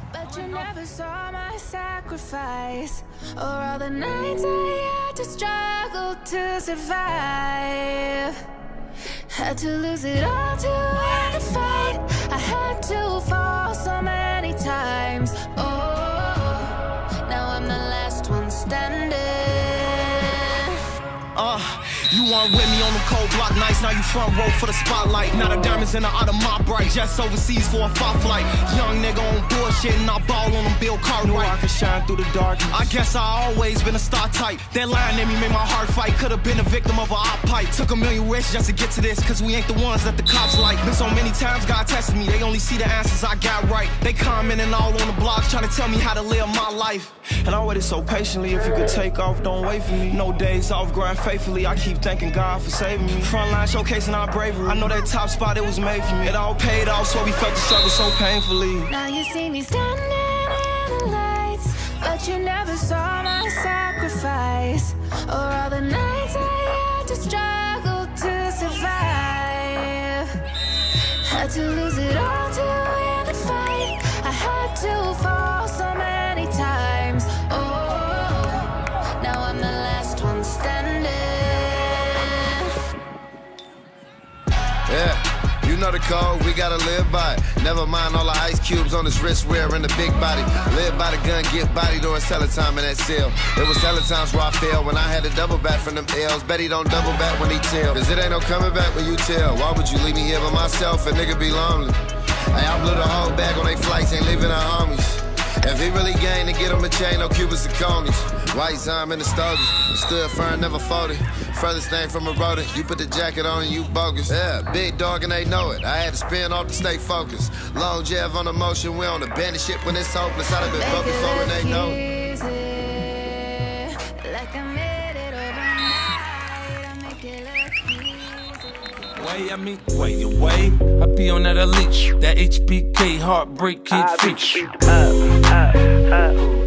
But you never saw my sacrifice, or all the nights I had to struggle to survive. Had to lose it all to win the fight. I had to fall so many times. Oh, now I'm the last one standing. You weren't with me on them cold block nights, now you front row for the spotlight. Now the diamonds in the out of my bright, jets overseas for a far flight. Young nigga on bullshit and I ball on them Bill Cartwright. Knew I could shine through the darkness. I guess I always been a star type. That line in me made my heart fight. Could've been a victim of a op pipe. Took a million risks just to get to this, cause we ain't the ones that the cops like. Been so many times God tested me, they only see the answers I got right. They commenting all on the blogs trying to tell me how to live my life. And I waited so patiently, if you could take off, don't wait for me. No days off, grind faithfully, I keep thanking God for saving me. Frontline showcasing our bravery, I know that top spot, it was made for me. It all paid off, so we felt the struggle so painfully. Now you see me standing in the lights, but you never saw my sacrifice, or all the nights I had to struggle to survive. Had to lose it all to win the fight. I had to fall so many times. Oh, now I'm the last one standing. Yeah, you know the code, we gotta live by it. Never mind all the ice cubes on his wrist wearing the big body. Live by the gun, get body during cellar time in that cell. It was cellar times where I failed when I had to double back from them L's. Bet he don't double back when he tell, cause it ain't no coming back when you tell. Why would you leave me here by myself? A nigga be lonely. Hey, I blew the whole bag on they flights, ain't leaving our homies. If he really gained to get him a chain, no Cubans and conies. White time in the stogies, stood firm, never folded. Furthest thing from a rodent, you put the jacket on and you bogus. Yeah, big dog and they know it. I had to spin off to stay focused. Long Jeff on the motion, we on the bandit shit when it's hopeless. I'd have been broke before and they know it. Like I made it overnight, I make it look easy. Way, I mean, way away. I be on that elite, that HBK heartbreak kid freak.